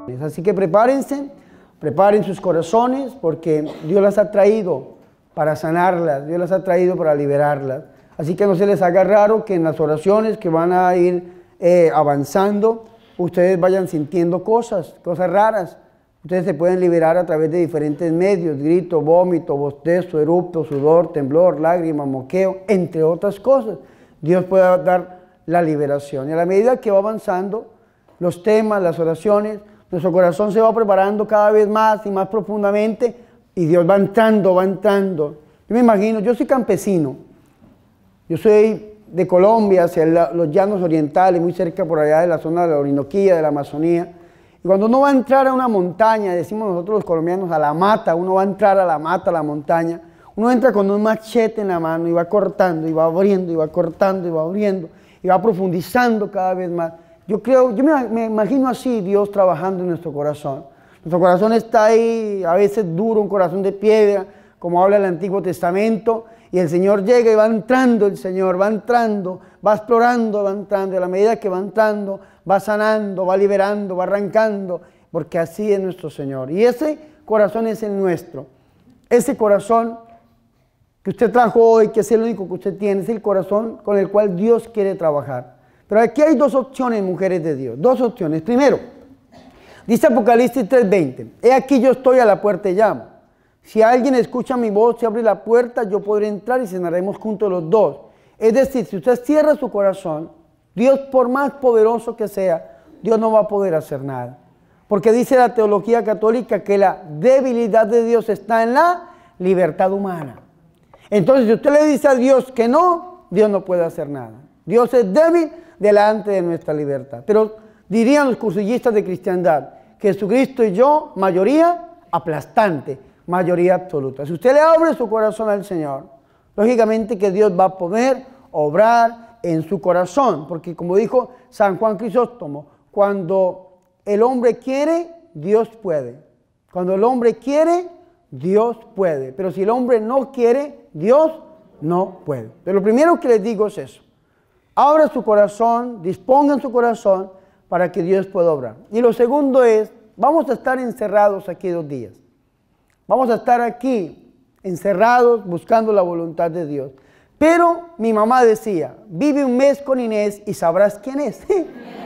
Así que prepárense, preparen sus corazones, porque Dios las ha traído para sanarlas, Dios las ha traído para liberarlas. Así que no se les haga raro que en las oraciones que van a ir avanzando, ustedes vayan sintiendo cosas raras. Ustedes se pueden liberar a través de diferentes medios: grito, vómito, bostezo, erupto, sudor, temblor, lágrima, moqueo, entre otras cosas. Dios puede dar la liberación. Y a la medida que va avanzando los temas, las oraciones, nuestro corazón se va preparando cada vez más y más profundamente, y Dios va entrando, va entrando. Yo me imagino, yo soy campesino, yo soy de Colombia, hacia los llanos orientales, muy cerca por allá de la zona de la Orinoquía, de la Amazonía. Y cuando uno va a entrar a una montaña, decimos nosotros los colombianos, a la mata, uno va a entrar a la mata, a la montaña, uno entra con un machete en la mano y va cortando, y va abriendo, y va cortando, y va abriendo, y va profundizando cada vez más. Yo me imagino así Dios trabajando en nuestro corazón. Nuestro corazón está ahí, a veces duro, un corazón de piedra, como habla el Antiguo Testamento, y el Señor llega y va entrando, el Señor va entrando, va explorando, va entrando, y a la medida que va entrando, va sanando, va liberando, va arrancando, porque así es nuestro Señor. Y ese corazón es el nuestro. Ese corazón que usted trajo hoy, que es el único que usted tiene, es el corazón con el cual Dios quiere trabajar. Pero aquí hay dos opciones, mujeres de Dios, dos opciones. Primero, dice Apocalipsis 3:20, he aquí yo estoy a la puerta y llamo. Si alguien escucha mi voz y abre la puerta, yo podré entrar y cenaremos juntos los dos. Es decir, si usted cierra su corazón, Dios, por más poderoso que sea, Dios no va a poder hacer nada. Porque dice la teología católica que la debilidad de Dios está en la libertad humana. Entonces, si usted le dice a Dios que no, Dios no puede hacer nada. Dios es débil delante de nuestra libertad. Pero dirían los cursillistas de cristiandad, Jesucristo y yo, mayoría aplastante, mayoría absoluta. Si usted le abre su corazón al Señor, lógicamente que Dios va a poder obrar en su corazón, porque como dijo San Juan Crisóstomo, cuando el hombre quiere, Dios puede. Cuando el hombre quiere, Dios puede. Pero si el hombre no quiere, Dios no puede. Pero lo primero que les digo es eso. Abra su corazón, dispongan su corazón para que Dios pueda obrar. Y lo segundo es, vamos a estar encerrados aquí 2 días. Vamos a estar aquí encerrados buscando la voluntad de Dios. Pero mi mamá decía, vive un mes con Inés y sabrás quién es. Sí.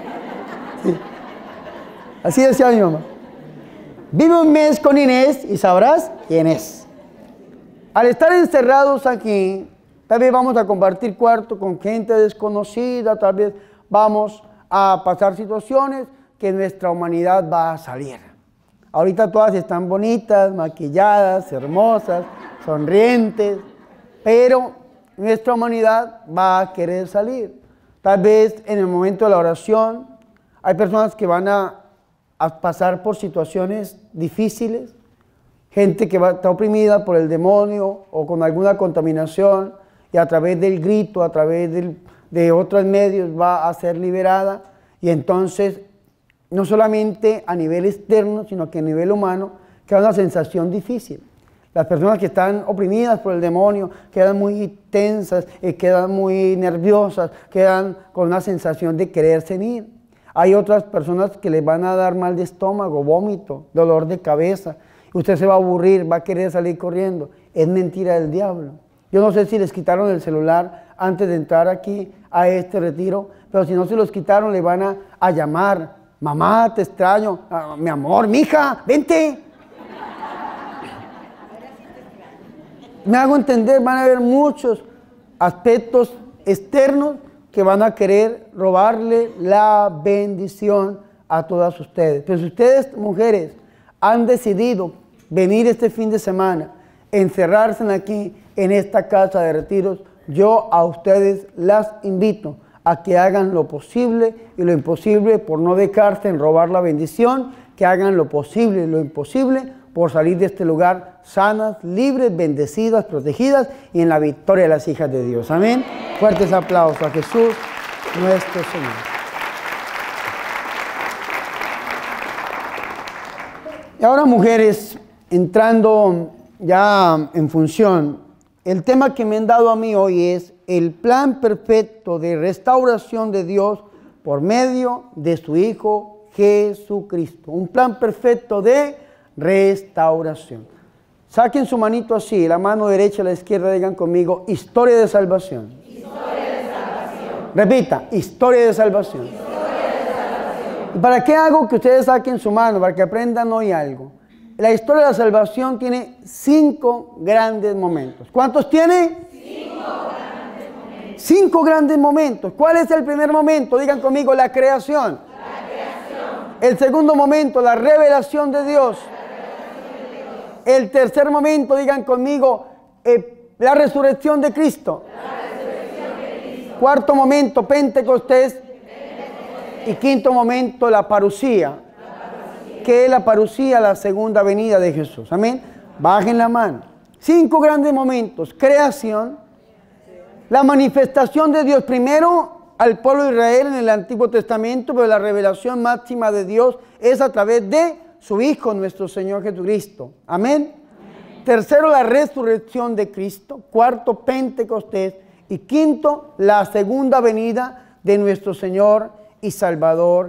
Así decía mi mamá. Vive un mes con Inés y sabrás quién es. Al estar encerrados aquí, tal vez vamos a compartir cuarto con gente desconocida, tal vez vamos a pasar situaciones que nuestra humanidad va a salir. Ahorita todas están bonitas, maquilladas, hermosas, sonrientes, pero nuestra humanidad va a querer salir. Tal vez en el momento de la oración hay personas que van a pasar por situaciones difíciles, gente que está oprimida por el demonio o con alguna contaminación, y a través del grito, a través de otros medios va a ser liberada. Y entonces, no solamente a nivel externo, sino que a nivel humano, queda una sensación difícil. Las personas que están oprimidas por el demonio quedan muy tensas, quedan muy nerviosas, quedan con una sensación de quererse ir. Hay otras personas que les van a dar mal de estómago, vómito, dolor de cabeza. Usted se va a aburrir, va a querer salir corriendo. Es mentira del diablo. Yo no sé si les quitaron el celular antes de entrar aquí a este retiro, pero si no se los quitaron, le van a llamar. Mamá, te extraño. Mi amor, mija, vente. Me hago entender, van a haber muchos aspectos externos que van a querer robarle la bendición a todas ustedes. Pero si ustedes, mujeres, han decidido venir este fin de semana, encerrarse aquí en esta casa de retiros, yo a ustedes las invito a que hagan lo posible y lo imposible por no dejarse en robar la bendición, que hagan lo posible y lo imposible por salir de este lugar sanas, libres, bendecidas, protegidas y en la victoria de las hijas de Dios. Amén. Fuertes aplausos a Jesús, nuestro Señor. Y ahora, mujeres, entrando ya en función, el tema que me han dado a mí hoy es el plan perfecto de restauración de Dios por medio de su Hijo Jesucristo. Un plan perfecto de restauración. Saquen su manito así, la mano derecha a la izquierda, digan conmigo, historia de salvación. Historia de salvación. Repita, historia de salvación. Historia de salvación. ¿Y para qué hago que ustedes saquen su mano? Para que aprendan hoy algo. La historia de la salvación tiene 5 grandes momentos. ¿Cuántos tiene? 5 grandes momentos. 5 grandes momentos. ¿Cuál es el primer momento? Digan conmigo, la creación. La creación. El segundo momento, la revelación de Dios. El tercer momento, digan conmigo, la resurrección de Cristo. Cuarto momento, Pentecostés. Y quinto momento, la parucía. ¿Qué es la parucía? La segunda venida de Jesús. Amén. Bajen la mano. 5 grandes momentos. Creación. La manifestación de Dios primero al pueblo de Israel en el Antiguo Testamento, pero la revelación máxima de Dios es a través de su Hijo, nuestro Señor Jesucristo. Amén. Tercero, la resurrección de Cristo. Cuarto, Pentecostés. Y quinto, la segunda venida de nuestro Señor y Salvador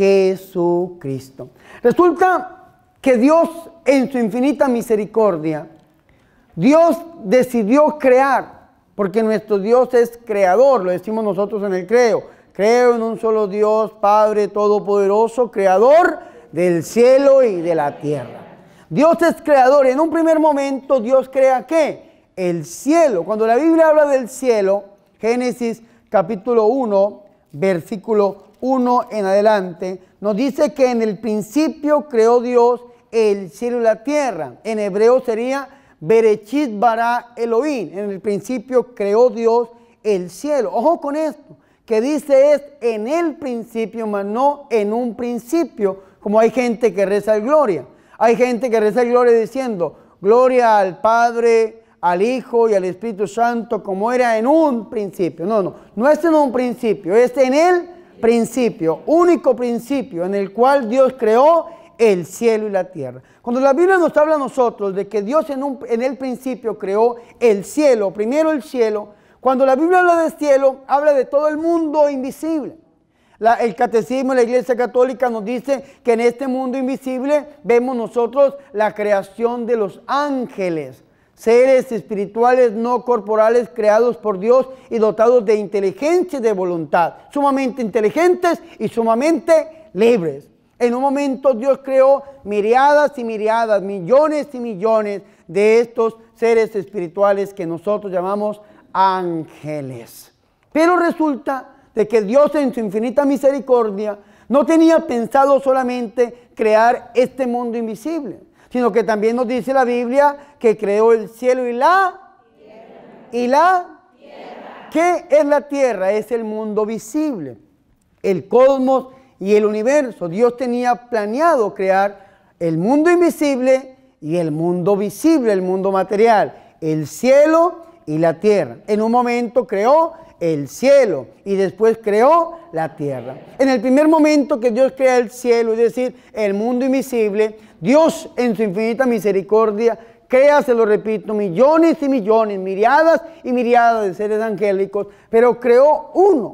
Jesucristo. Resulta que Dios, en su infinita misericordia, Dios decidió crear, porque nuestro Dios es creador, lo decimos nosotros en el creo. Creo en un solo Dios, Padre Todopoderoso, creador del cielo y de la tierra. Dios es creador. En un primer momento, Dios crea ¿qué? El cielo. Cuando la Biblia habla del cielo, Génesis capítulo 1, versículo 1 en adelante, nos dice que en el principio creó Dios el cielo y la tierra. En hebreo sería Bereshit bara Elohim. En el principio creó Dios el cielo. Ojo con esto, que dice es en el principio, mas no en un principio, como hay gente que reza el gloria. Hay gente que reza el gloria diciendo, gloria al Padre, al Hijo y al Espíritu Santo, como era en un principio. No es en un principio, es en el principio, único principio en el cual Dios creó el cielo y la tierra. Cuando la Biblia nos habla a nosotros de que Dios en el principio creó el cielo, primero el cielo, cuando la Biblia habla de cielo, habla de todo el mundo invisible. El catecismo de la Iglesia Católica nos dice que en este mundo invisible vemos nosotros la creación de los ángeles, seres espirituales no corporales creados por Dios y dotados de inteligencia y de voluntad, sumamente inteligentes y sumamente libres. En un momento Dios creó miriadas y miriadas, millones y millones de estos seres espirituales que nosotros llamamos ángeles. Pero resulta de que Dios en su infinita misericordia no tenía pensado solamente crear este mundo invisible, sino que también nos dice la Biblia que creó el cielo y la tierra. ¿Qué es la tierra? Es el mundo visible, el cosmos y el universo. Dios tenía planeado crear el mundo invisible y el mundo visible, el mundo material, el cielo y la tierra. En un momento creó el cielo y después creó la tierra. En el primer momento que Dios crea el cielo, es decir, el mundo invisible, Dios en su infinita misericordia crea, se lo repito, millones y millones, miriadas y miriadas de seres angélicos, pero creó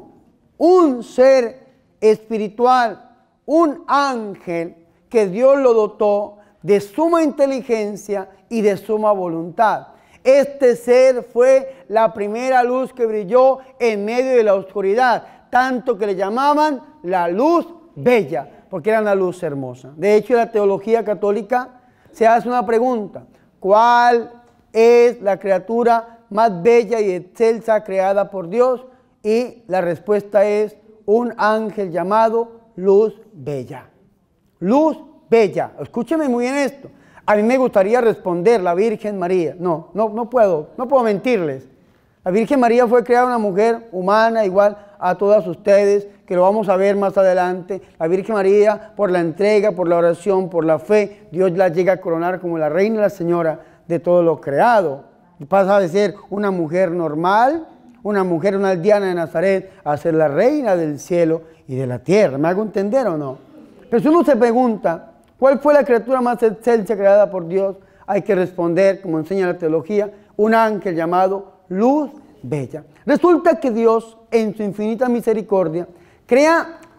un ser espiritual, un ángel que Dios lo dotó de suma inteligencia y de suma voluntad. Este ser fue la primera luz que brilló en medio de la oscuridad, tanto que le llamaban la luz bella, porque era una luz hermosa. De hecho, en la teología católica se hace una pregunta: ¿cuál es la criatura más bella y excelsa creada por Dios? Y la respuesta es un ángel llamado luz bella. Luz bella. Escúcheme muy bien esto. A mí me gustaría responder la Virgen María. No puedo mentirles. La Virgen María fue creada una mujer humana igual a todas ustedes, que lo vamos a ver más adelante. La Virgen María, por la entrega, por la oración, por la fe, Dios la llega a coronar como la reina y la señora de todo lo creado. Y pasa de ser una mujer normal, una mujer, una aldeana de Nazaret, a ser la reina del cielo y de la tierra. ¿Me hago entender o no? Pero si uno se pregunta, ¿cuál fue la criatura más excelsa creada por Dios? Hay que responder, como enseña la teología, un ángel llamado luz bella. Resulta que Dios, en su infinita misericordia, crea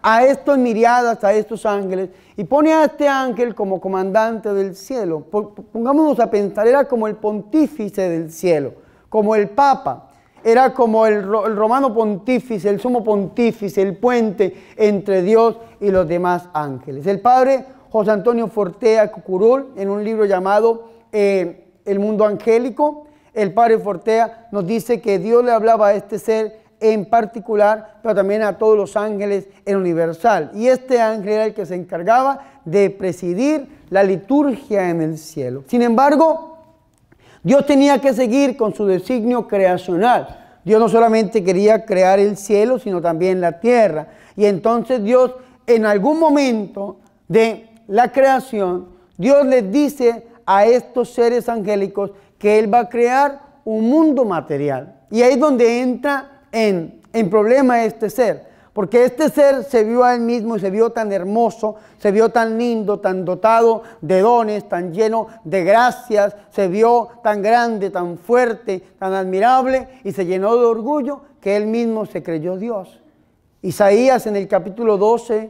a estas miriadas, a estos ángeles, y pone a este ángel como comandante del cielo. Pongámonos a pensar, era como el pontífice del cielo, como el papa, era como el romano pontífice, el sumo pontífice, el puente entre Dios y los demás ángeles. El padre José Antonio Fortea Cucurul, en un libro llamado El mundo angélico, el padre Fortea nos dice que Dios le hablaba a este ser en particular, pero también a todos los ángeles en universal. Y este ángel era el que se encargaba de presidir la liturgia en el cielo. Sin embargo, Dios tenía que seguir con su designio creacional. Dios no solamente quería crear el cielo, sino también la tierra. Y entonces Dios, en algún momento de la creación, Dios les dice a estos seres angélicos que Él va a crear un mundo material. Y ahí es donde entra en problema este ser, porque este ser se vio a él mismo y se vio tan hermoso, se vio tan lindo, tan dotado de dones, tan lleno de gracias, se vio tan grande, tan fuerte, tan admirable, y se llenó de orgullo que él mismo se creyó Dios. Isaías en el capítulo 12,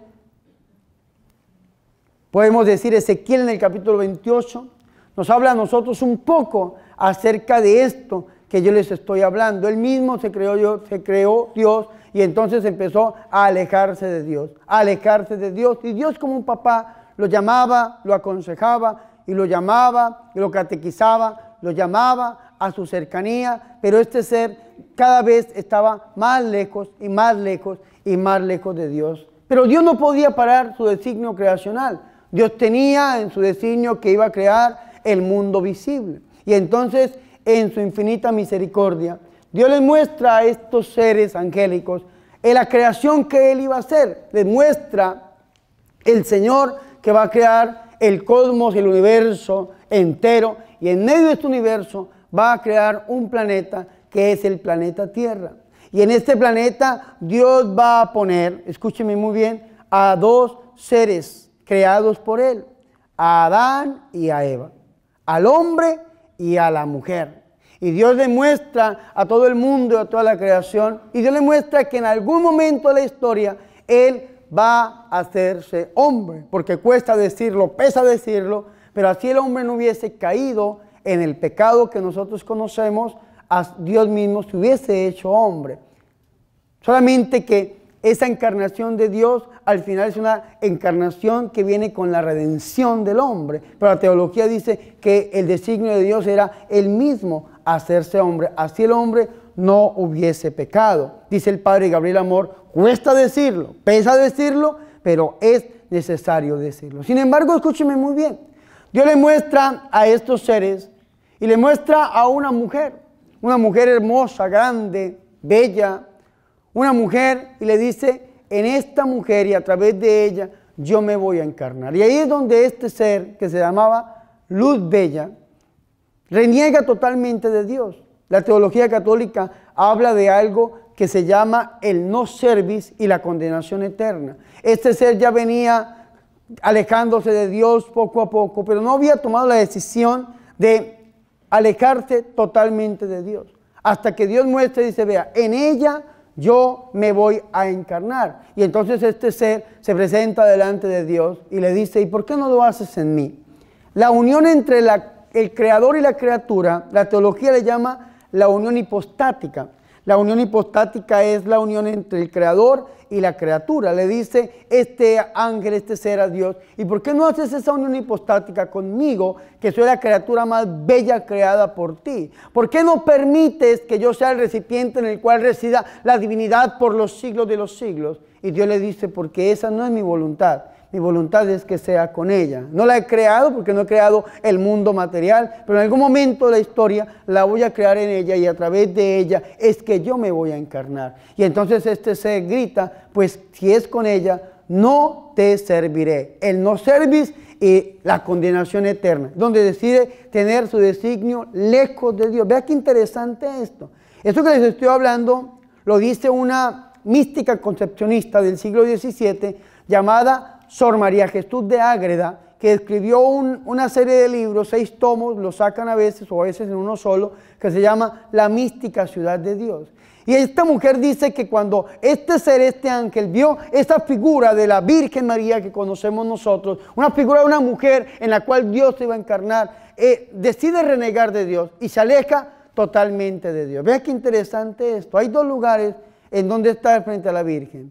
podemos decir Ezequiel en el capítulo 28, nos habla a nosotros un poco acerca de esto que yo les estoy hablando. Él mismo se creó Dios, y entonces empezó a alejarse de Dios, y Dios como un papá lo llamaba, lo aconsejaba, y lo llamaba, y lo catequizaba, lo llamaba a su cercanía, pero este ser cada vez estaba más lejos y más lejos y más lejos de Dios. Pero Dios no podía parar su designio creacional. Dios tenía en su designio que iba a crear el mundo visible, y entonces en su infinita misericordia, Dios les muestra a estos seres angélicos en la creación que Él iba a hacer. Les muestra el Señor que va a crear el cosmos, el universo entero, y en medio de este universo va a crear un planeta que es el planeta Tierra. Y en este planeta Dios va a poner, escúcheme muy bien, a dos seres creados por Él, a Adán y a Eva, al hombre y a la mujer. Y Dios le muestra a todo el mundo y a toda la creación, y Dios le muestra que en algún momento de la historia Él va a hacerse hombre, porque cuesta decirlo, pesa decirlo, pero así el hombre no hubiese caído en el pecado que nosotros conocemos, a Dios mismo se hubiese hecho hombre. Solamente que esa encarnación de Dios al final es una encarnación que viene con la redención del hombre. Pero la teología dice que el designio de Dios era Él mismo hacerse hombre. Así el hombre no hubiese pecado. Dice el padre Gabriel Amor, cuesta decirlo, pesa decirlo, pero es necesario decirlo. Sin embargo, escúcheme muy bien. Dios le muestra a estos seres y le muestra a una mujer hermosa, grande, bella, una mujer, y le dice, en esta mujer y a través de ella yo me voy a encarnar. Y ahí es donde este ser, que se llamaba Luz Bella, reniega totalmente de Dios. La teología católica habla de algo que se llama el no servis y la condenación eterna. Este ser ya venía alejándose de Dios poco a poco, pero no había tomado la decisión de alejarse totalmente de Dios. Hasta que Dios muestra y dice, vea, en ella yo me voy a encarnar. Y entonces este ser se presenta delante de Dios y le dice, ¿y por qué no lo haces en mí? La unión entre el creador y la criatura, la teología le llama la unión hipostática. La unión hipostática es la unión entre el creador y la criatura. Le dice este ángel, este ser a Dios, ¿y por qué no haces esa unión hipostática conmigo, que soy la criatura más bella creada por ti? ¿Por qué no permites que yo sea el recipiente en el cual resida la divinidad por los siglos de los siglos? Y Dios le dice, porque esa no es mi voluntad. Mi voluntad es que sea con ella. No la he creado porque no he creado el mundo material, pero en algún momento de la historia la voy a crear en ella, y a través de ella es que yo me voy a encarnar. Y entonces este ser grita, pues si es con ella, no te serviré. El no servis y la condenación eterna, donde decide tener su designio lejos de Dios. Vea qué interesante esto. Esto que les estoy hablando lo dice una mística concepcionista del siglo XVII llamada Sor María Jesús de Ágreda, que escribió una serie de libros, 6 tomos, los sacan a veces o a veces en uno solo, que se llama La mística ciudad de Dios. Y esta mujer dice que cuando este ser, este ángel, vio esa figura de la Virgen María que conocemos nosotros, una figura de una mujer en la cual Dios se iba a encarnar, decide renegar de Dios y se aleja totalmente de Dios. Vea qué interesante esto. Hay dos lugares en donde estar frente a la Virgen.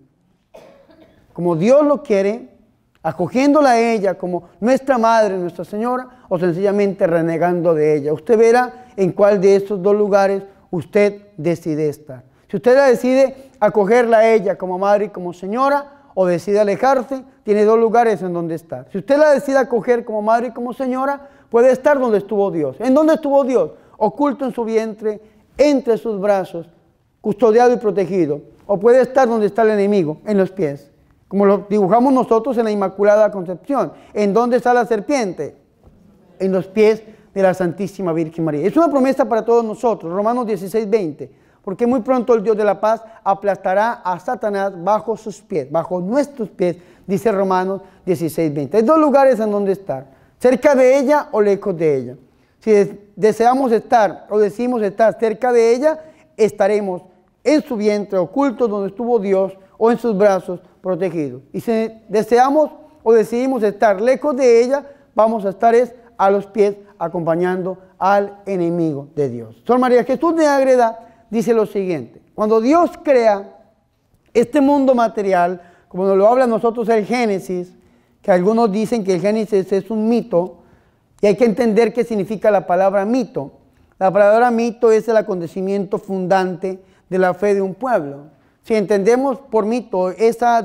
Como Dios lo quiere, acogiéndola a ella como nuestra Madre, Nuestra Señora, o sencillamente renegando de ella. Usted verá en cuál de estos dos lugares usted decide estar. Si usted la decide acogerla a ella como Madre y como Señora, o decide alejarse, tiene dos lugares en donde estar. Si usted la decide acoger como Madre y como Señora, puede estar donde estuvo Dios. ¿En dónde estuvo Dios? Oculto en su vientre, entre sus brazos, custodiado y protegido. O puede estar donde está el enemigo, en los pies, como lo dibujamos nosotros en la Inmaculada Concepción. ¿En dónde está la serpiente? En los pies de la Santísima Virgen María. Es una promesa para todos nosotros, Romanos 16:20, porque muy pronto el Dios de la paz aplastará a Satanás bajo sus pies, bajo nuestros pies, dice Romanos 16:20. Hay dos lugares en donde estar, cerca de ella o lejos de ella. Si deseamos estar o decimos estar cerca de ella, estaremos en su vientre, ocultos donde estuvo Dios, o en sus brazos, protegidos. Y si deseamos o decidimos estar lejos de ella, vamos a estar a los pies, acompañando al enemigo de Dios. Sor María Jesús de Ágreda dice lo siguiente: cuando Dios crea este mundo material, como nos lo habla a nosotros el Génesis, que algunos dicen que el Génesis es un mito, y hay que entender qué significa la palabra mito. La palabra mito es el acontecimiento fundante de la fe de un pueblo. Si entendemos por mito esa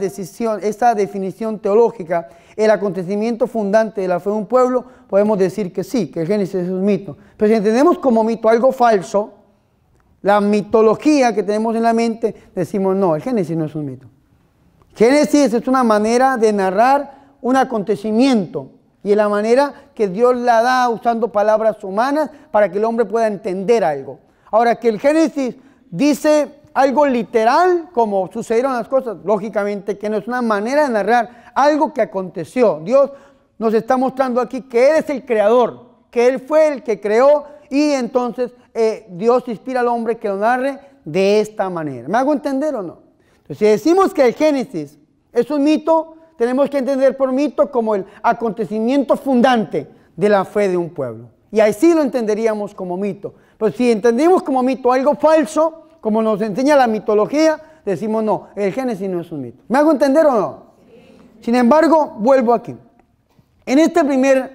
definición teológica, el acontecimiento fundante de la fe de un pueblo, podemos decir que sí, que el Génesis es un mito. Pero si entendemos como mito algo falso, la mitología que tenemos en la mente, decimos no, el Génesis no es un mito. Génesis es una manera de narrar un acontecimiento, y es la manera que Dios la da usando palabras humanas para que el hombre pueda entender algo. Ahora, que el Génesis dice algo literal, como sucedieron las cosas, lógicamente que no es una manera de narrar algo que aconteció. Dios nos está mostrando aquí que Él es el creador, que Él fue el que creó, y entonces Dios inspira al hombre que lo narre de esta manera. ¿Me hago entender o no? Entonces, si decimos que el Génesis es un mito, tenemos que entender por mito como el acontecimiento fundante de la fe de un pueblo. Y así lo entenderíamos como mito. Pues si entendemos como mito algo falso, como nos enseña la mitología, decimos no, el Génesis no es un mito. ¿Me hago entender o no? Sí. Sin embargo, vuelvo aquí. En esta primera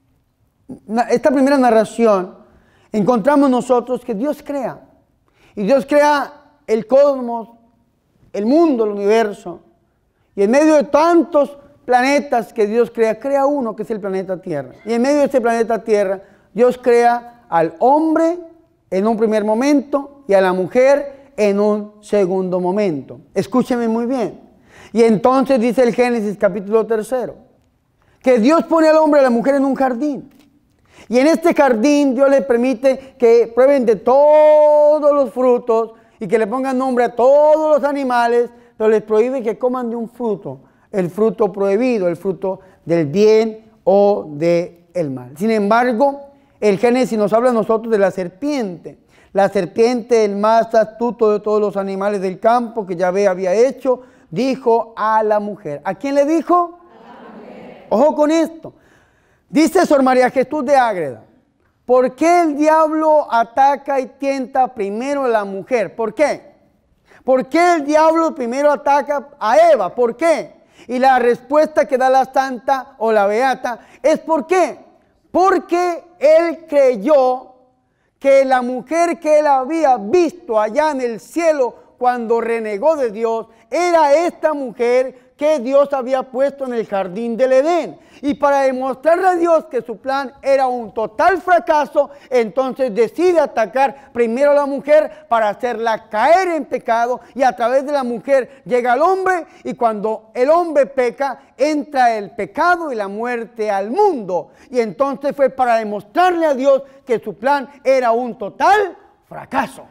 narración, encontramos nosotros que Dios crea. Y Dios crea el cosmos, el mundo, el universo. Y en medio de tantos planetas que Dios crea uno que es el planeta Tierra. Y en medio de ese planeta Tierra, Dios crea al hombre en un primer momento y a la mujer en un segundo momento. Escúcheme muy bien. Y entonces dice el Génesis capítulo 3, que Dios pone al hombre y a la mujer en un jardín. Y en este jardín Dios les permite que prueben de todos los frutos y que le pongan nombre a todos los animales, pero les prohíbe que coman de un fruto, el fruto prohibido, el fruto del bien o del mal. Sin embargo, el Génesis nos habla a nosotros de la serpiente, el más astuto de todos los animales del campo que Yahvé había hecho, dijo a la mujer. ¿A quién le dijo? A la mujer. Ojo con esto. Dice Sor María Jesús de Ágreda, ¿por qué el diablo ataca y tienta primero a la mujer? ¿Por qué? ¿Por qué el diablo primero ataca a Eva? ¿Por qué? Y la respuesta que da la santa o la beata es ¿por qué? Porque él creyó que la mujer que él había visto allá en el cielo cuando renegó de Dios era esta mujer que Dios había puesto en el jardín del Edén. Y para demostrarle a Dios que su plan era un total fracaso, entonces decide atacar primero a la mujer para hacerla caer en pecado, y a través de la mujer llega al hombre, y cuando el hombre peca, entra el pecado y la muerte al mundo. Y entonces fue para demostrarle a Dios que su plan era un total fracaso.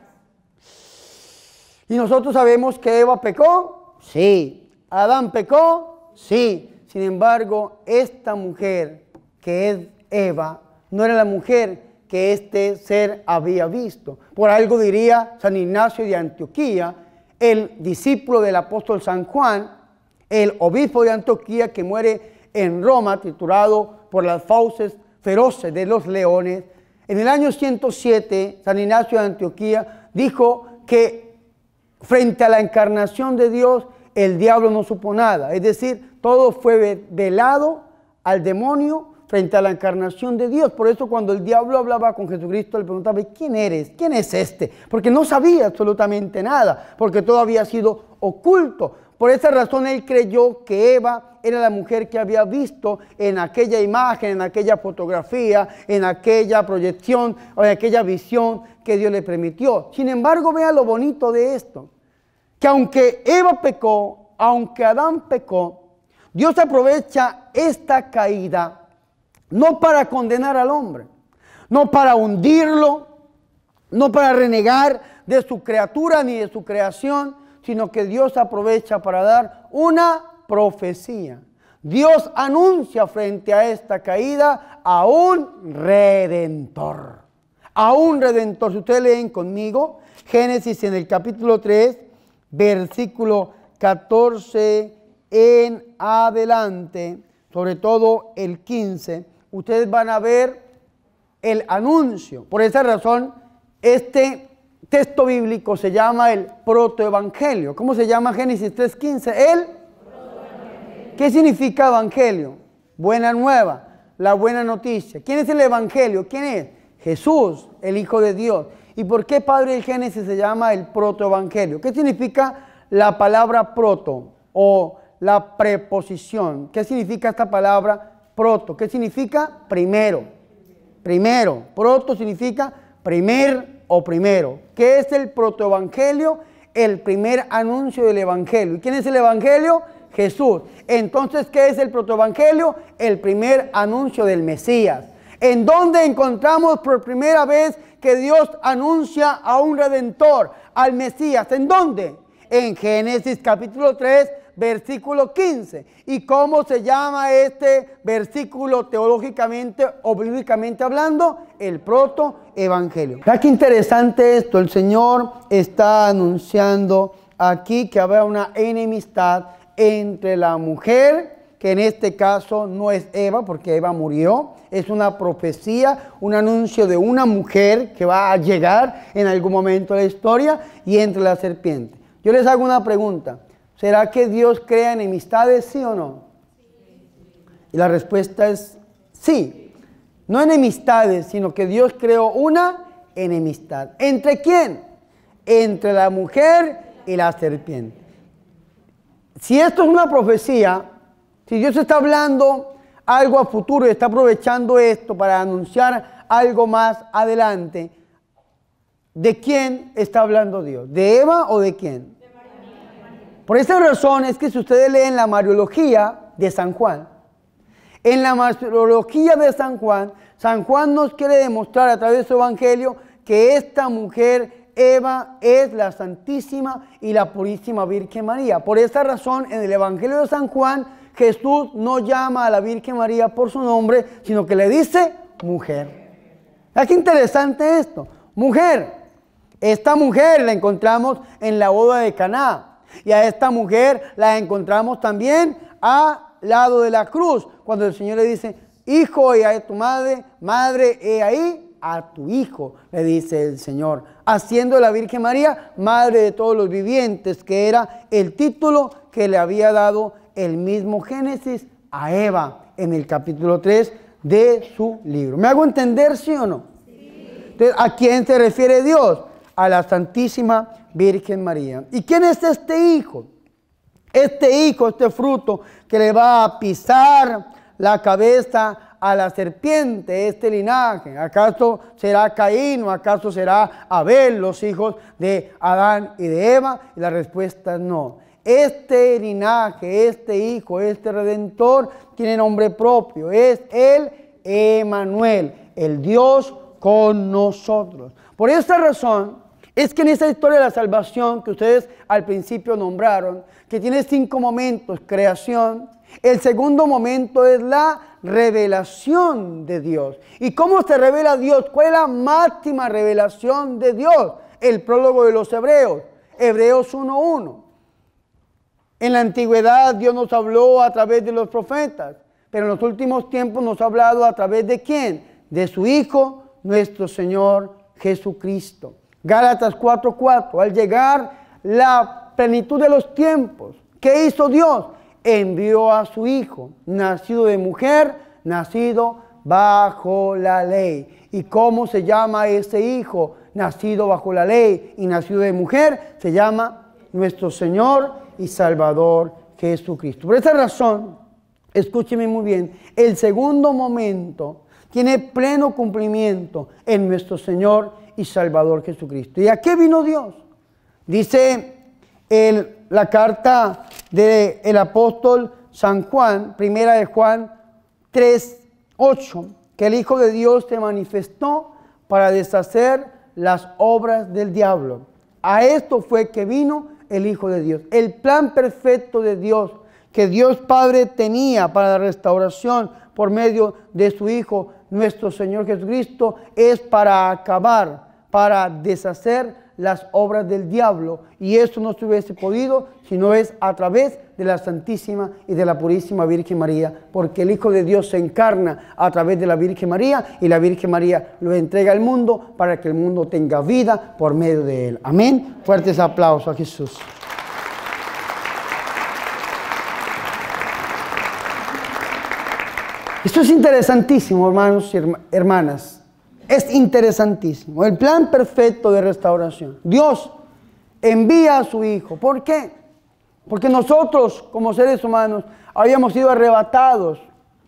¿Y nosotros sabemos que Eva pecó? Sí. ¿Adán pecó? Sí. Sin embargo, esta mujer que es Eva no era la mujer que este ser había visto. Por algo diría San Ignacio de Antioquía, el discípulo del apóstol San Juan, el obispo de Antioquía que muere en Roma, triturado por las fauces feroces de los leones. En el año 107, San Ignacio de Antioquía dijo que frente a la encarnación de Dios, el diablo no supo nada. Es decir, todo fue velado al demonio frente a la encarnación de Dios. Por eso cuando el diablo hablaba con Jesucristo, le preguntaba, ¿quién eres? ¿Quién es este? Porque no sabía absolutamente nada, porque todo había sido oculto. Por esa razón él creyó que Eva era la mujer que había visto en aquella imagen, en aquella fotografía, en aquella proyección o en aquella visión que Dios le permitió. Sin embargo, vea lo bonito de esto, que aunque Eva pecó, aunque Adán pecó, Dios aprovecha esta caída no para condenar al hombre, no para hundirlo, no para renegar de su criatura ni de su creación, sino que Dios aprovecha para dar una profecía. Dios anuncia frente a esta caída a un redentor. A un redentor. Si ustedes leen conmigo, Génesis en el capítulo 3, versículo 14 en adelante, sobre todo el 15, ustedes van a ver el anuncio. Por esa razón, este texto bíblico se llama el protoevangelio. ¿Cómo se llama Génesis 3:15? El protoevangelio. ¿Qué significa evangelio? Buena nueva, la buena noticia. ¿Quién es el evangelio? ¿Quién es? Jesús, el Hijo de Dios. ¿Y por qué, Padre, el Génesis se llama el protoevangelio? ¿Qué significa la palabra proto o la preposición? ¿Qué significa esta palabra proto? ¿Qué significa? Primero. Primero. Proto significa primer o primero. ¿Qué es el protoevangelio? El primer anuncio del evangelio. ¿Y quién es el evangelio? Jesús. Entonces, ¿qué es el protoevangelio? El primer anuncio del Mesías. ¿En dónde encontramos por primera vez que Dios anuncia a un redentor, al Mesías? ¿En dónde? En Génesis capítulo 3, versículo 15. ¿Y cómo se llama este versículo teológicamente o bíblicamente hablando? El protoevangelio. Vea qué interesante esto. El Señor está anunciando aquí que habrá una enemistad entre la mujer, que en este caso no es Eva, porque Eva murió. Es una profecía, un anuncio de una mujer que va a llegar en algún momento de la historia, y entre la serpiente. Yo les hago una pregunta. ¿Será que Dios crea enemistades, sí o no? Y la respuesta es sí. No enemistades, sino que Dios creó una enemistad. ¿Entre quién? Entre la mujer y la serpiente. Si esto es una profecía, si Dios está hablando algo a futuro y está aprovechando esto para anunciar algo más adelante, ¿de quién está hablando Dios? ¿De Eva o de quién? Por esa razón es que si ustedes leen la Mariología de San Juan, en la Mariología de San Juan nos quiere demostrar a través de su evangelio que esta mujer, Eva, es la Santísima y la Purísima Virgen María. Por esa razón, en el evangelio de San Juan, Jesús no llama a la Virgen María por su nombre, sino que le dice mujer. ¿Verdad qué interesante esto? Mujer. Esta mujer la encontramos en la boda de Caná. Y a esta mujer la encontramos también al lado de la cruz, cuando el Señor le dice, hijo, he ahí a tu madre, madre, he ahí a tu hijo, le dice el Señor, haciendo a la Virgen María madre de todos los vivientes, que era el título que le había dado el mismo Génesis a Eva en el capítulo 3 de su libro. ¿Me hago entender, sí o no? Sí. Entonces, ¿a quién se refiere Dios? A la Santísima Virgen María. ¿Y quién es este hijo? Este hijo, este fruto que le va a pisar la cabeza a la serpiente, este linaje. ¿Acaso será Caín o acaso será Abel, los hijos de Adán y de Eva? Y la respuesta es no. Este linaje, este hijo, este redentor tiene nombre propio. Es el Emmanuel, el Dios con nosotros. Por esta razón es que en esta historia de la salvación que ustedes al principio nombraron, que tiene 5 momentos: creación, el segundo momento es la revelación de Dios. ¿Y cómo se revela Dios? ¿Cuál es la máxima revelación de Dios? El prólogo de los Hebreos, Hebreos 1:1. En la antigüedad Dios nos habló a través de los profetas, pero en los últimos tiempos nos ha hablado a través de ¿quién? De su Hijo, nuestro Señor Jesucristo. Gálatas 4:4. Al llegar la plenitud de los tiempos, ¿qué hizo Dios? Envió a su Hijo, nacido de mujer, nacido bajo la ley. ¿Y cómo se llama ese Hijo? Nacido bajo la ley y nacido de mujer, se llama nuestro Señor y Salvador Jesucristo. Por esa razón, escúcheme muy bien, el segundo momento tiene pleno cumplimiento en nuestro Señor y Salvador Jesucristo. ¿Y a qué vino Dios? Dice la carta del apóstol San Juan, primera de Juan 3:8, que el Hijo de Dios se manifestó para deshacer las obras del diablo. A esto fue que vino el Hijo de Dios. El plan perfecto de Dios, que Dios Padre tenía para la restauración por medio de su Hijo, nuestro Señor Jesucristo, es para acabar, para deshacer las obras del diablo, y esto no se hubiese podido si no es a través de la Santísima y de la Purísima Virgen María, porque el Hijo de Dios se encarna a través de la Virgen María, y la Virgen María lo entrega al mundo para que el mundo tenga vida por medio de él. Amén. Fuertes aplausos a Jesús. Esto es interesantísimo, hermanos y hermanas. Es interesantísimo. El plan perfecto de restauración. Dios envía a su Hijo. ¿Por qué? Porque nosotros, como seres humanos, habíamos sido arrebatados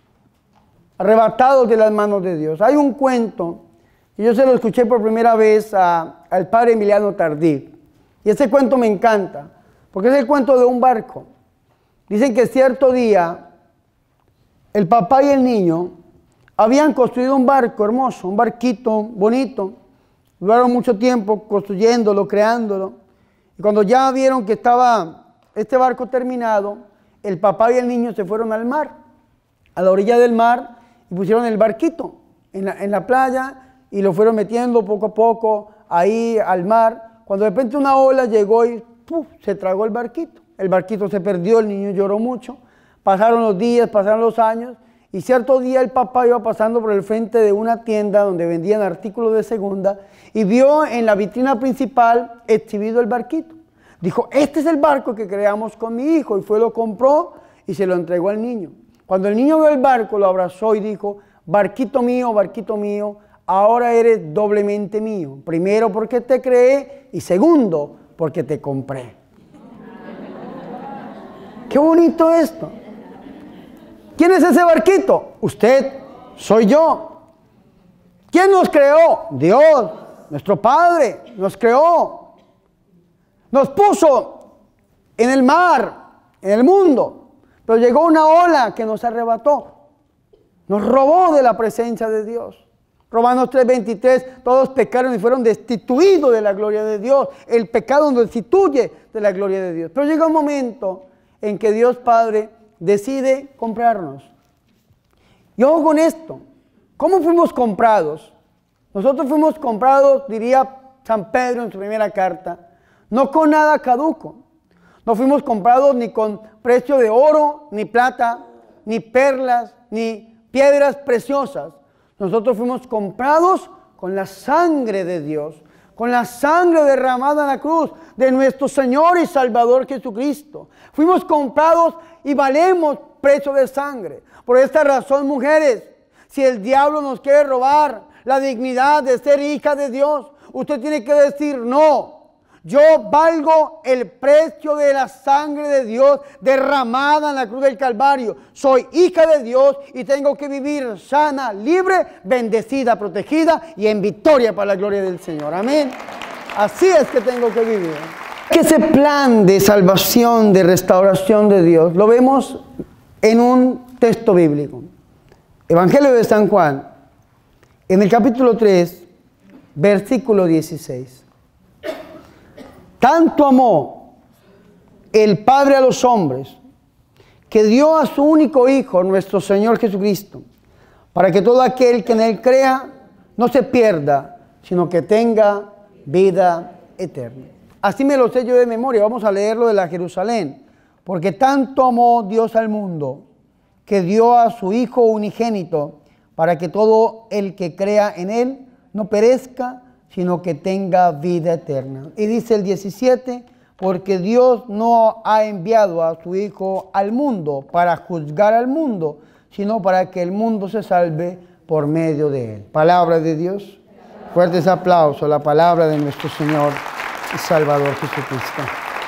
de las manos de Dios. Hay un cuento, y yo se lo escuché por primera vez al padre Emiliano Tardif. Y ese cuento me encanta, porque es el cuento de un barco. Dicen que cierto día, el papá y el niño habían construido un barco hermoso, un barquito bonito. Duraron mucho tiempo construyéndolo, creándolo. Y cuando ya vieron que estaba este barco terminado, el papá y el niño se fueron al mar, a la orilla del mar, y pusieron el barquito en la playa y lo fueron metiendo poco a poco ahí al mar. Cuando de repente una ola llegó y ¡puf!, se tragó el barquito. El barquito se perdió, el niño lloró mucho. Pasaron los días, pasaron los años, y cierto día el papá iba pasando por el frente de una tienda donde vendían artículos de segunda y vio en la vitrina principal exhibido el barquito. Dijo, este es el barco que creamos con mi hijo, y fue, lo compró y se lo entregó al niño. Cuando el niño vio el barco, lo abrazó y dijo, barquito mío, ahora eres doblemente mío. Primero porque te creé y segundo porque te compré. Qué bonito esto. ¿Quién es ese barquito? Usted, soy yo. ¿Quién nos creó? Dios, nuestro Padre, nos creó. Nos puso en el mar, en el mundo. Pero llegó una ola que nos arrebató. Nos robó de la presencia de Dios. Romanos 3:23, todos pecaron y fueron destituidos de la gloria de Dios. El pecado nos destituye de la gloria de Dios. Pero llega un momento en que Dios Padre decide comprarnos. Y ojo con esto, ¿cómo fuimos comprados? Nosotros fuimos comprados, diría San Pedro en su primera carta, no con nada caduco. No fuimos comprados ni con precio de oro, ni plata, ni perlas, ni piedras preciosas. Nosotros fuimos comprados con la sangre de Dios, con la sangre derramada en la cruz de nuestro Señor y Salvador Jesucristo. Fuimos comprados y valemos precio de sangre. Por esta razón, mujeres, si el diablo nos quiere robar la dignidad de ser hija de Dios, usted tiene que decir no. Yo valgo el precio de la sangre de Dios derramada en la cruz del Calvario. Soy hija de Dios y tengo que vivir sana, libre, bendecida, protegida y en victoria para la gloria del Señor. Amén. Así es que tengo que vivir. Ese plan de salvación, de restauración de Dios, lo vemos en un texto bíblico. Evangelio de San Juan, en el capítulo 3, versículo 16. Tanto amó el Padre a los hombres, que dio a su único Hijo, nuestro Señor Jesucristo, para que todo aquel que en Él crea no se pierda, sino que tenga vida eterna. Así me lo sé yo de memoria. Vamos a leerlo de la Jerusalén. Porque tanto amó Dios al mundo, que dio a su Hijo unigénito, para que todo el que crea en Él no perezca, sino que tenga vida eterna. Y dice el 17, porque Dios no ha enviado a su Hijo al mundo para juzgar al mundo, sino para que el mundo se salve por medio de Él. Palabra de Dios. Fuertes aplausos a la palabra de nuestro Señor y Salvador Jesucristo.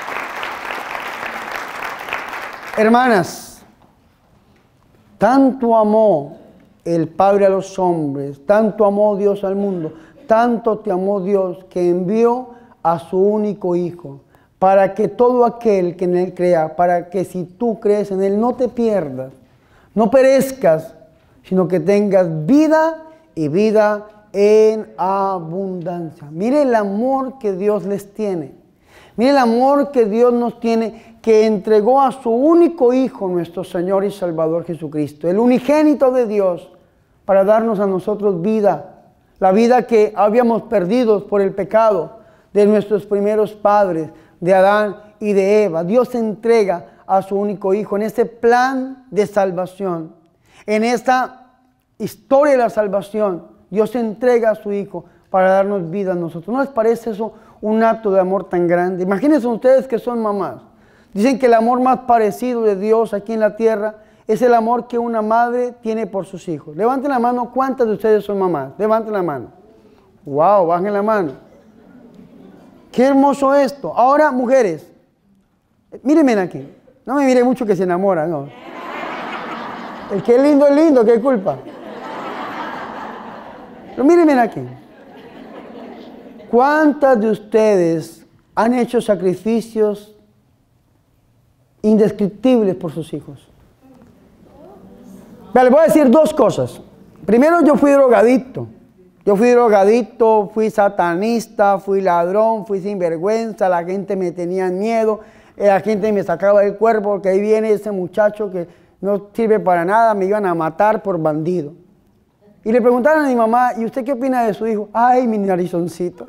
Hermanas, tanto amó el Padre a los hombres, tanto amó Dios al mundo, tanto te amó Dios que envió a su único Hijo, para que todo aquel que en Él crea, para que si tú crees en Él no te pierdas, no perezcas, sino que tengas vida y vida en abundancia. Mire el amor que Dios les tiene. Mire el amor que Dios nos tiene, que entregó a su único Hijo, nuestro Señor y Salvador Jesucristo, el unigénito de Dios, para darnos a nosotros vida, la vida que habíamos perdido por el pecado de nuestros primeros padres, de Adán y de Eva. Dios entrega a su único Hijo en este plan de salvación, en esta historia de la salvación. Dios entrega a su Hijo para darnos vida a nosotros. ¿No les parece eso un acto de amor tan grande? Imagínense ustedes que son mamás. Dicen que el amor más parecido de Dios aquí en la tierra es el amor que una madre tiene por sus hijos. Levanten la mano, ¿cuántas de ustedes son mamás? Levanten la mano. Wow, bajen la mano. Qué hermoso esto. Ahora, mujeres, mírenme aquí. No me mire mucho que se enamora, no. El que es lindo, ¿qué culpa? Pero mírenme aquí. ¿Cuántas de ustedes han hecho sacrificios indescriptibles por sus hijos? Les voy a decir dos cosas. Primero, yo fui drogadicto. Fui satanista, fui ladrón, fui sinvergüenza, la gente me tenía miedo, la gente me sacaba del cuerpo porque ahí viene ese muchacho que no sirve para nada, me iban a matar por bandido. Y le preguntaron a mi mamá, ¿y usted qué opina de su hijo? Ay, mi narizoncito.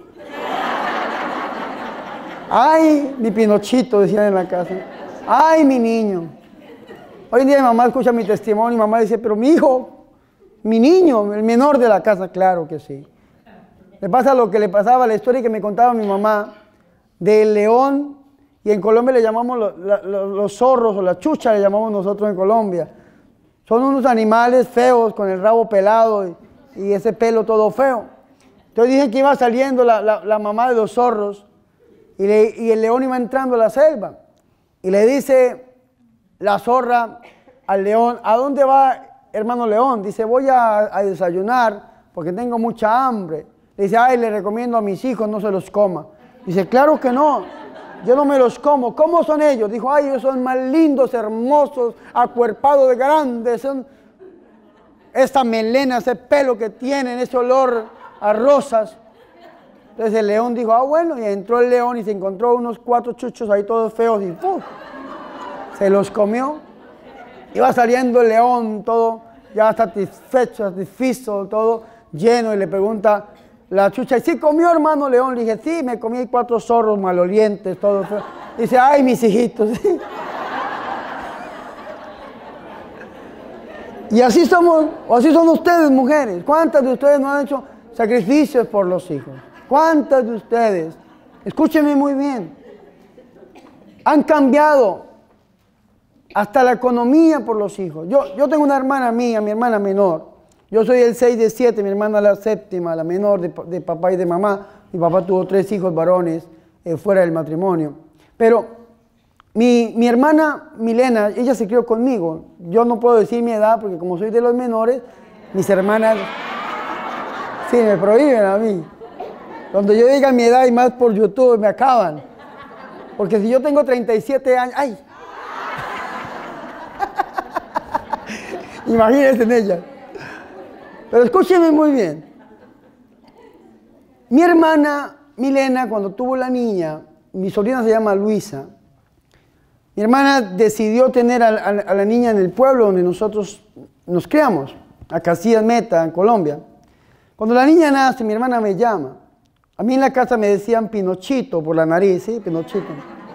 Ay, mi Pinochito, decían en la casa. Ay, mi niño. Hoy en día mi mamá escucha mi testimonio y mi mamá dice, pero mi hijo, mi niño, el menor de la casa, claro que sí. Le pasa lo que le pasaba, la historia que me contaba mi mamá del león, y en Colombia le llamamos los zorros o la chucha, le llamamos nosotros en Colombia. Son unos animales feos con el rabo pelado y ese pelo todo feo. Entonces dicen que iba saliendo la mamá de los zorros y el león iba entrando a la selva. Y le dice la zorra al león, ¿a dónde va, hermano león? Dice, voy a desayunar porque tengo mucha hambre. Le dice, ay, le recomiendo a mis hijos no se los coma. Dice, claro que no, yo no me los como. ¿Cómo son ellos? Dijo, ay, ellos son más lindos, hermosos, acuerpados de grandes. Son esta melena, ese pelo que tienen, ese olor a rosas. Entonces el león dijo, ah, bueno, y entró el león y se encontró unos 4 chuchos ahí todos feos y ¡puf! Se los comió. Iba saliendo el león todo ya satisfecho, satisfizo, todo lleno, y le pregunta la chucha, ¿y sí comió, hermano león? Le dije, sí, me comí 4 zorros malolientes, todo feo. Dice, ay, mis hijitos. Y así somos, o así son ustedes, mujeres. ¿Cuántas de ustedes no han hecho sacrificios por los hijos? ¿Cuántas de ustedes, escúchenme muy bien, han cambiado hasta la economía por los hijos? Yo tengo una hermana mía, mi hermana menor. Yo soy el 6 de 7, mi hermana la séptima, la menor de papá y de mamá. Mi papá tuvo 3 hijos varones fuera del matrimonio. Pero mi hermana Milena, ella se crió conmigo. Yo no puedo decir mi edad porque como soy de los menores, mis hermanas sí me prohíben a mí. Cuando yo diga mi edad y más por YouTube me acaban. Porque si yo tengo 37 años, ¡ay! Imagínense en ella. Pero escúchenme muy bien. Mi hermana Milena, cuando tuvo la niña, mi sobrina se llama Luisa, Mi hermana decidió tener a la niña en el pueblo donde nosotros nos criamos, a Casillas Meta, en Colombia. Cuando la niña nace, mi hermana me llama. A mí en la casa me decían Pinochito por la nariz, ¿sí? Pinochito.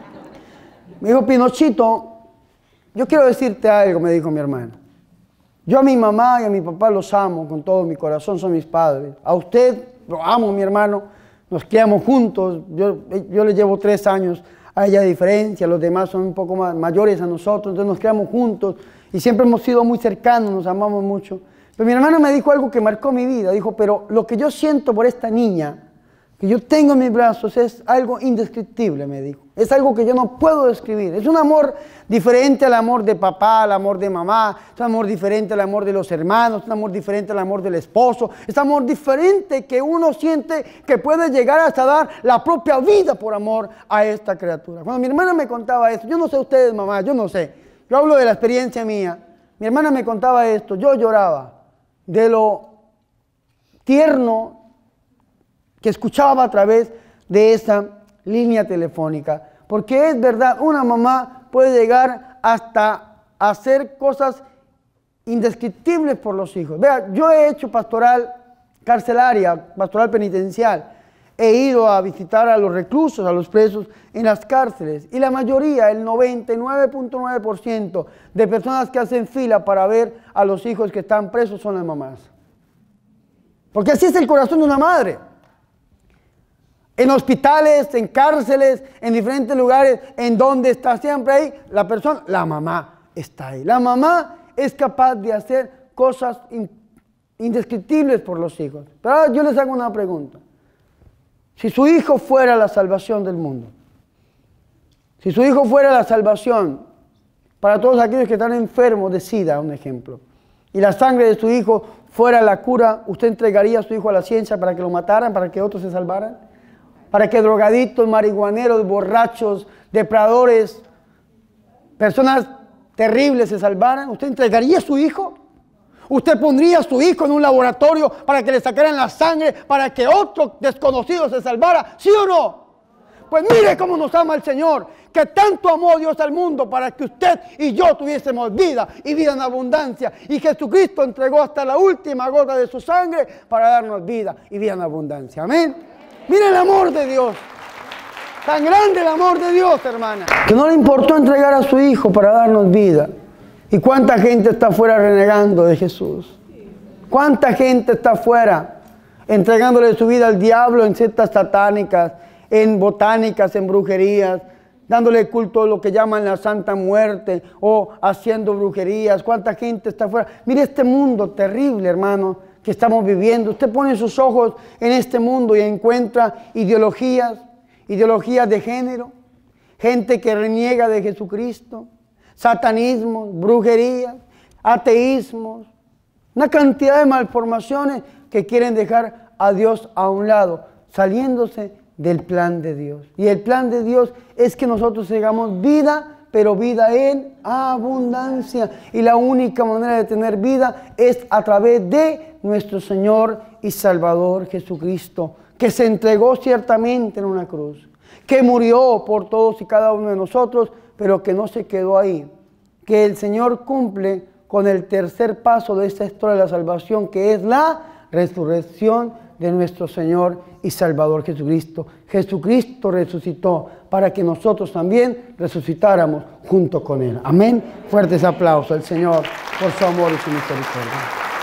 Me dijo, Pinochito, yo quiero decirte algo, me dijo mi hermana. Yo a mi mamá y a mi papá los amo con todo mi corazón, son mis padres. A usted lo amo, mi hermano, nos criamos juntos. Yo le llevo 3 años a ella de diferencia, los demás son un poco más mayores a nosotros, entonces nos criamos juntos y siempre hemos sido muy cercanos, nos amamos mucho. Pero mi hermana me dijo algo que marcó mi vida, dijo, pero lo que yo siento por esta niña, que yo tengo en mis brazos, es algo indescriptible, me dijo. Es algo que yo no puedo describir. Es un amor diferente al amor de papá, al amor de mamá. Es un amor diferente al amor de los hermanos. Es un amor diferente al amor del esposo. Es un amor diferente que uno siente que puede llegar hasta dar la propia vida por amor a esta criatura. Cuando mi hermana me contaba esto, yo no sé ustedes, mamá, yo no sé. Yo hablo de la experiencia mía. Mi hermana me contaba esto, yo lloraba de lo tierno que escuchaba a través de esa línea telefónica. Porque es verdad, una mamá puede llegar hasta hacer cosas indescriptibles por los hijos. Vea, yo he hecho pastoral carcelaria, pastoral penitencial. He ido a visitar a los reclusos, a los presos en las cárceles. Y la mayoría, el 99.9% de personas que hacen fila para ver a los hijos que están presos son las mamás. Porque así es el corazón de una madre. En hospitales, en cárceles, en diferentes lugares, en donde está siempre ahí la persona, la mamá está ahí. La mamá es capaz de hacer cosas indescriptibles por los hijos. Pero ahora yo les hago una pregunta. Si su hijo fuera la salvación del mundo, si su hijo fuera la salvación para todos aquellos que están enfermos de SIDA, un ejemplo, y la sangre de su hijo fuera la cura, ¿usted entregaría a su hijo a la ciencia para que lo mataran, para que otros se salvaran? Para que drogadictos, marihuaneros, borrachos, depredadores, personas terribles se salvaran. ¿Usted entregaría a su hijo? ¿Usted pondría a su hijo en un laboratorio para que le sacaran la sangre, para que otro desconocido se salvara? ¿Sí o no? Pues mire cómo nos ama el Señor, que tanto amó Dios al mundo para que usted y yo tuviésemos vida y vida en abundancia. Y Jesucristo entregó hasta la última gota de su sangre para darnos vida y vida en abundancia. Amén. Mira el amor de Dios. Tan grande el amor de Dios, hermana. Que no le importó entregar a su hijo para darnos vida. ¿Y cuánta gente está afuera renegando de Jesús? ¿Cuánta gente está afuera entregándole su vida al diablo en sectas satánicas, en botánicas, en brujerías, dándole culto a lo que llaman la Santa Muerte o haciendo brujerías? ¿Cuánta gente está afuera? Mire este mundo terrible, hermano, que estamos viviendo. Usted pone sus ojos en este mundo y encuentra ideologías de género, gente que reniega de Jesucristo, satanismos, brujerías, ateísmos, una cantidad de malformaciones que quieren dejar a Dios a un lado, saliéndose del plan de Dios. Y el plan de Dios es que nosotros tengamos vida, pero vida en abundancia. Y la única manera de tener vida es a través de nuestro Señor y Salvador Jesucristo, que se entregó ciertamente en una cruz, que murió por todos y cada uno de nosotros, pero que no se quedó ahí. Que el Señor cumple con el tercer paso de esta historia de la salvación, que es la resurrección de nuestro Señor y Salvador Jesucristo. Jesucristo resucitó para que nosotros también resucitáramos junto con Él. Amén. Fuertes aplausos al Señor por su amor y su misericordia.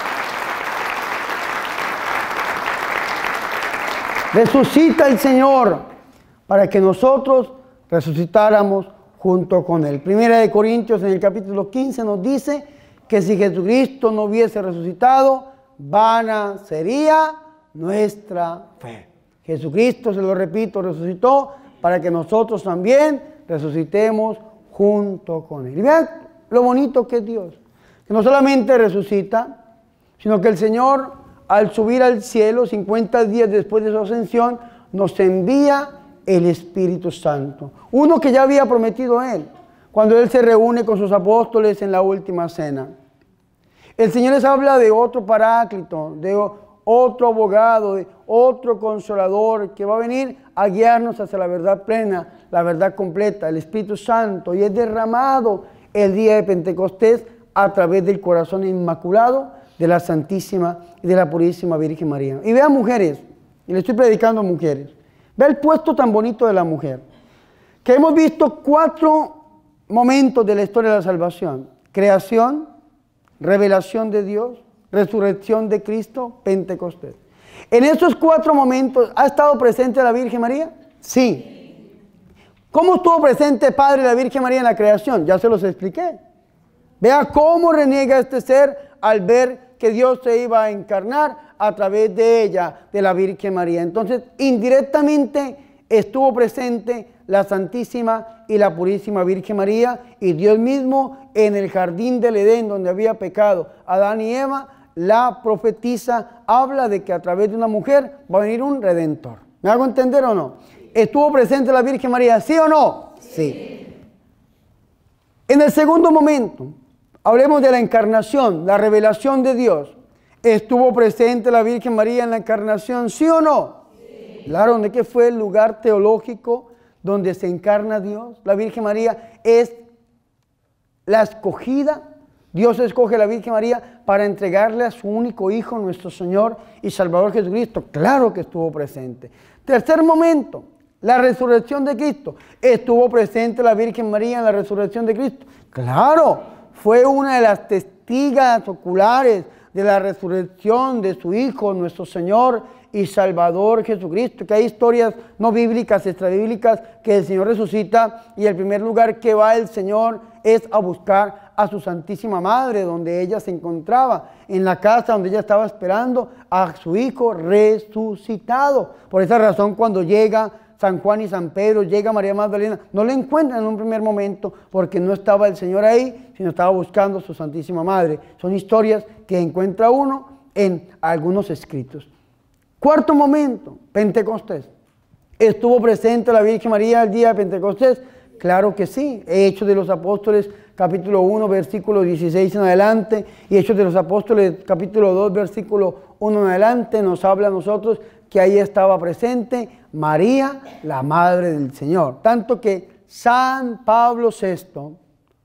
Resucita el Señor para que nosotros resucitáramos junto con Él. Primera de Corintios en el capítulo 15 nos dice que si Jesucristo no hubiese resucitado, vana sería nuestra fe. Jesucristo, se lo repito, resucitó para que nosotros también resucitemos junto con Él. Y vean lo bonito que es Dios, que no solamente resucita, sino que el Señor, al subir al cielo, 50 días después de su ascensión, nos envía el Espíritu Santo, uno que ya había prometido Él, cuando Él se reúne con sus apóstoles en la última cena. El Señor les habla de otro paráclito, de otro abogado, otro consolador que va a venir a guiarnos hacia la verdad plena, la verdad completa, el Espíritu Santo, y es derramado el día de Pentecostés a través del corazón inmaculado de la Santísima y de la Purísima Virgen María. Y vean, mujeres, y le estoy predicando a mujeres, ve el puesto tan bonito de la mujer, que hemos visto 4 momentos de la historia de la salvación: creación, revelación de Dios, resurrección de Cristo, Pentecostés. En esos 4 momentos, ¿ha estado presente la Virgen María? Sí. ¿Cómo estuvo presente Padre y la Virgen María en la creación? Ya se los expliqué. Vea cómo reniega este ser al ver que Dios se iba a encarnar a través de ella, de la Virgen María. Entonces, indirectamente estuvo presente la Santísima y la Purísima Virgen María, y Dios mismo en el jardín del Edén, donde había pecado Adán y Eva. La profetisa habla de que a través de una mujer va a venir un redentor. ¿Me hago entender o no? ¿Estuvo presente la Virgen María, sí o no? Sí. En el segundo momento, hablemos de la encarnación, la revelación de Dios. ¿Estuvo presente la Virgen María en la encarnación, sí o no? Sí. Claro, ¿de qué fue el lugar teológico donde se encarna Dios? La Virgen María es la escogida. Dios escoge a la Virgen María para entregarle a su único Hijo, nuestro Señor y Salvador Jesucristo. Claro que estuvo presente. Tercer momento, la resurrección de Cristo. ¿Estuvo presente la Virgen María en la resurrección de Cristo? Claro, fue una de las testigas oculares de la resurrección de su Hijo, nuestro Señor y Salvador Jesucristo. Que hay historias no bíblicas, extrabíblicas, que el Señor resucita, y el primer lugar que va el Señor es a buscar a su Santísima Madre, donde ella se encontraba, en la casa donde ella estaba esperando a su Hijo resucitado. Por esa razón, cuando llega San Juan y San Pedro, llega María Magdalena, no le encuentran en un primer momento, porque no estaba el Señor ahí, sino estaba buscando a su Santísima Madre. Son historias que encuentra uno en algunos escritos. Cuarto momento, Pentecostés. ¿Estuvo presente la Virgen María el día de Pentecostés? Claro que sí. Hechos de los Apóstoles, capítulo 1, versículo 16 en adelante, y Hechos de los Apóstoles, capítulo 2, versículo 1 en adelante, nos habla a nosotros que ahí estaba presente María, la Madre del Señor. Tanto que San Pablo VI,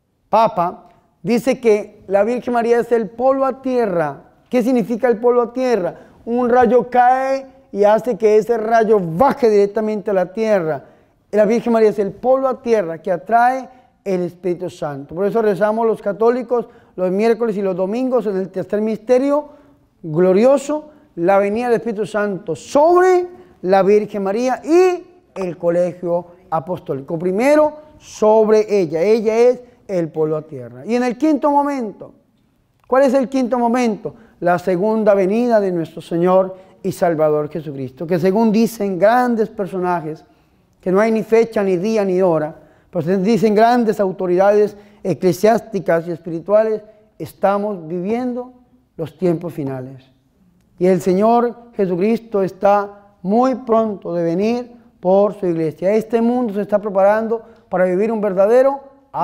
Papa, dice que la Virgen María es el polo a tierra. ¿Qué significa el polo a tierra? Un rayo cae y hace que ese rayo baje directamente a la tierra. La Virgen María es el polo a tierra que atrae el Espíritu Santo. Por eso rezamos los católicos los miércoles y los domingos en el tercer misterio glorioso, la venida del Espíritu Santo sobre la Virgen María y el colegio apostólico. Primero sobre ella. Ella es el polo a tierra. Y en el quinto momento, ¿cuál es el quinto momento? La segunda venida de nuestro Señor y Salvador Jesucristo, que según dicen grandes personajes, que no hay ni fecha, ni día, ni hora, pues dicen grandes autoridades eclesiásticas y espirituales, estamos viviendo los tiempos finales. Y el Señor Jesucristo está muy pronto de venir por su iglesia. Este mundo se está preparando para vivir un verdadero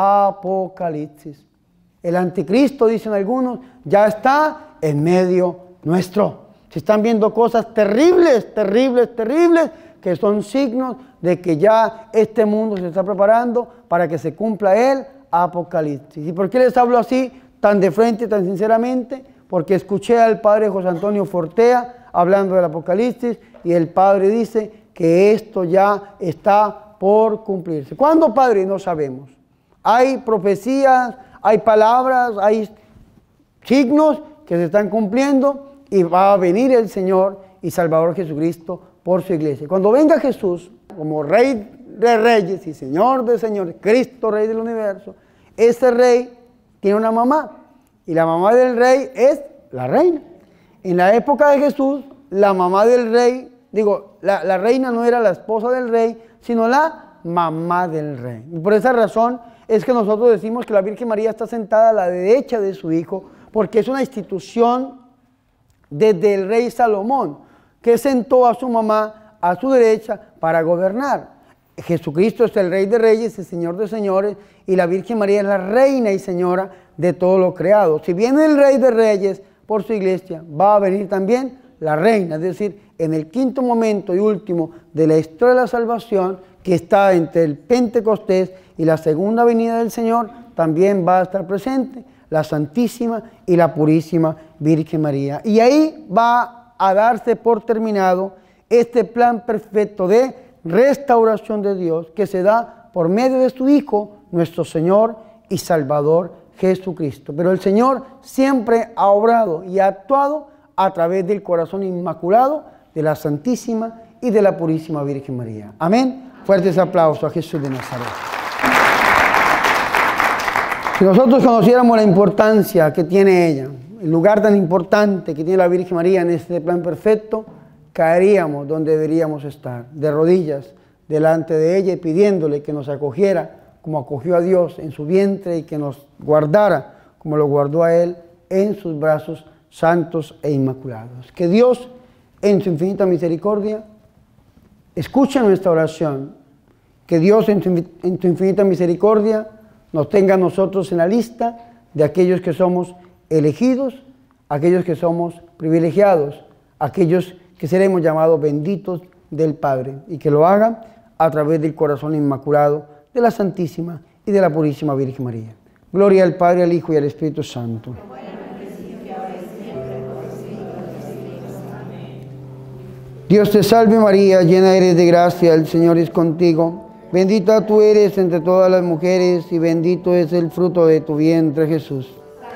apocalipsis. El anticristo, dicen algunos, ya está en medio nuestro. Se están viendo cosas terribles, terribles, terribles, que son signos de que ya este mundo se está preparando para que se cumpla el apocalipsis. ¿Y por qué les hablo así, tan de frente, tan sinceramente? Porque escuché al padre José Antonio Fortea hablando del apocalipsis, y el padre dice que esto ya está por cumplirse. ¿Cuándo, padre? No sabemos. Hay profecías, hay palabras, hay signos que se están cumpliendo, y va a venir el Señor y Salvador Jesucristo por su iglesia. Cuando venga Jesús como Rey de Reyes y Señor de Señores, Cristo Rey del universo, ese Rey tiene una mamá, y la mamá del Rey es la reina. En la época de Jesús, la mamá del Rey, la reina no era la esposa del Rey, sino la mamá del Rey. Y por esa razón es que nosotros decimos que la Virgen María está sentada a la derecha de su Hijo, porque es una institución desde el rey Salomón, que sentó a su mamá a su derecha para gobernar. Jesucristo es el Rey de Reyes, el Señor de Señores, y la Virgen María es la Reina y Señora de todo lo creado. Si viene el Rey de Reyes por su iglesia, va a venir también la reina, es decir, en el quinto momento y último de la historia de la salvación, que está entre el Pentecostés y la segunda venida del Señor, también va a estar presente la Santísima y la Purísima Virgen María. Y ahí va a darse por terminado este plan perfecto de restauración de Dios que se da por medio de su Hijo, nuestro Señor y Salvador Jesucristo. Pero el Señor siempre ha obrado y ha actuado a través del corazón inmaculado de la Santísima y de la Purísima Virgen María. Amén. Fuertes aplausos a Jesús de Nazaret. Si nosotros conociéramos la importancia que tiene ella, el lugar tan importante que tiene la Virgen María en este plan perfecto, caeríamos donde deberíamos estar, de rodillas delante de ella y pidiéndole que nos acogiera como acogió a Dios en su vientre y que nos guardara como lo guardó a Él en sus brazos santos e inmaculados. Que Dios, en su infinita misericordia, escuche nuestra oración. Que Dios, en su infinita misericordia, nos tenga a nosotros en la lista de aquellos que somos elegidos, aquellos que somos privilegiados, aquellos que seremos llamados benditos del Padre, y que lo haga a través del corazón inmaculado de la Santísima y de la Purísima Virgen María. Gloria al Padre, al Hijo y al Espíritu Santo. Dios te salve María, llena eres de gracia, el Señor es contigo. Bendita tú eres entre todas las mujeres y bendito es el fruto de tu vientre, Jesús.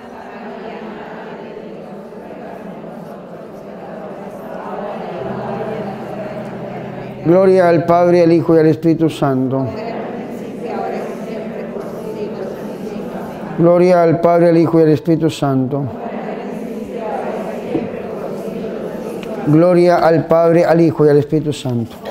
Gloria al Padre, al Hijo y al Espíritu Santo. Gloria al Padre, al Hijo y al Espíritu Santo. Gloria al Padre, al Hijo y al Espíritu Santo.